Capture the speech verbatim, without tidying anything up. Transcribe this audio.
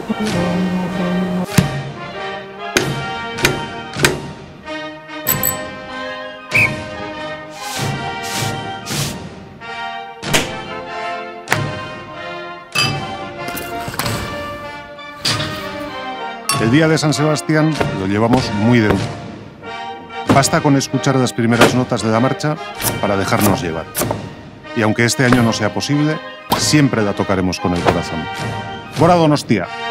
El día de San Sebastián lo llevamos muy dentro. Basta con escuchar las primeras notas de la marcha para dejarnos llevar. Y aunque este año no sea posible, siempre la tocaremos con el corazón. Gora Donostia.